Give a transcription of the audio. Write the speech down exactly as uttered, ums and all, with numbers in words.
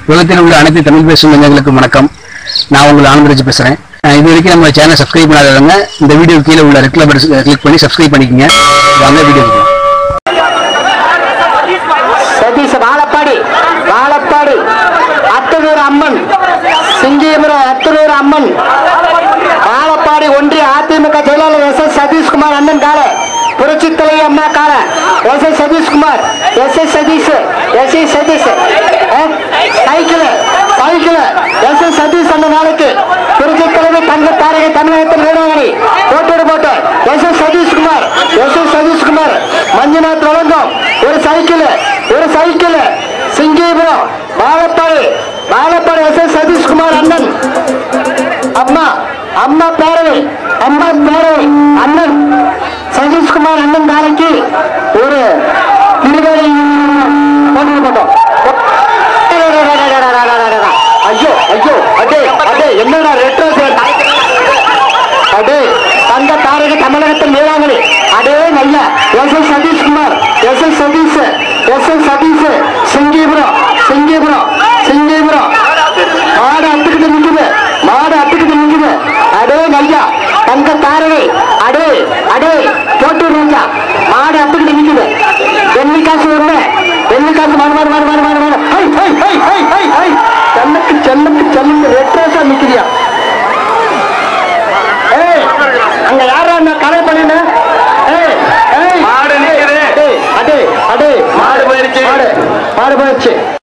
உலகத்தில் உள்ள அனைத்து தமிழ் பேசும் நெஞ்சங்களுக்கு வணக்கம். நான் உங்கள் ஆனந்தராஜ் பேசுறேன். இது வரைக்கும் நம்ம சேனல் சப்ஸ்கிரைப் பண்ணாதவங்க இந்த வீடியோ கீழே உள்ள ரெட் கலர் கிளிக் பண்ணி சப்ஸ்கிரைப் பண்ணிக்கங்க. வாங்க வீடியோ. சதீஷ் வாழப்பாடி வாழப்பாடி அத்தனூர் அம்மன் சிங்கிபுரம் அத்தனூர் அம்மன் வாழப்பாடி ஒன்றிய அதிமுக செயலாளர் எஸ் எஸ் சதீஷ்குமார் அண்ணன் கால புரட்சி தலைவி அம்மா கால S S Sathishkumar S S Sathish S S Sathish cycle cycle S S Sathish அண்ணன் நாளைக்கு புரட்சி தலைவி தங்க தாரகை தமிழகத்தில் வீராங்கனை போட்டோடு photo S S Sathishkumar S S Sathishkumar Manjunath வழங்கும் ஒரு சைக்கிள் ஒரு cycle Singipuram Vazhapadi Vazhapadi S S Sathishkumar அண்ணன் அம்மா அம்மா பேரவை அம்மா பேரவை அண்ணன் சதீஷ்குமார் அண்ணன் நாளைக்கு ஒரு திருவேலை போட்டோம். ஐயோ ஐயோ அடே அடே என்னடா ரெட்ரோ அடே தங்க தாரக தமிழகத்தில் வீராங்கனை அடே நல்ல S S Sathishkumar S S Sathish S S Sathish Singipuram Singipuram Singipuram மாடு அத்துக்கிட்டு நிக்குது மாடு அத்துக்கிட்டு நிக்குது அடே நையா தங்க தாரகை அடே அடே போட்டு நையா மாடு அத்துக்கிட்டு நிக்குது வெள்ளி காசு ஒண்ணு வெள்ளி காசு மாடு மாடு மாடு மாடு மாடு மாடு ஹை ஹை ஹை ஹை ஹை ஹை சென்னுக்கு சென்னுக்கு சென்னுக்கு ரெட்ரோஸா நிக்கிறியா? ஏய் அங்க யாரா நான் கலை பண்ணின ஏய் ஏய் மாடு நிக்குது அடே அடே மாடு போயிருச்சு மாடு மாடு போயிருச்சு